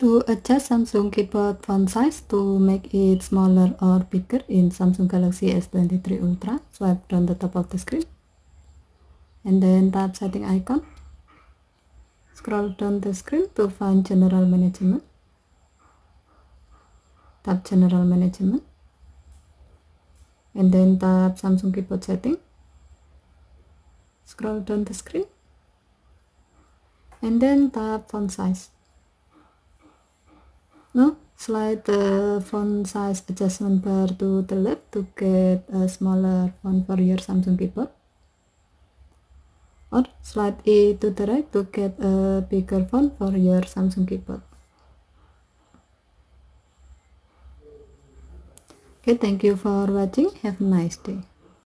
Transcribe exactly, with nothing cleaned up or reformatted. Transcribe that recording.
To adjust Samsung keyboard font size to make it smaller or bigger in Samsung Galaxy S twenty-three Ultra, swipe down the top of the screen and then tap setting icon. Scroll down the screen to find general management. Tap general management and then tap Samsung keyboard setting. Scroll down the screen and then tap font size. Now slide the font size adjustment bar to the left to get a smaller font for your Samsung keyboard, or slide it to the right to get a bigger font for your Samsung keyboard. Okay, thank you for watching. Have a nice day.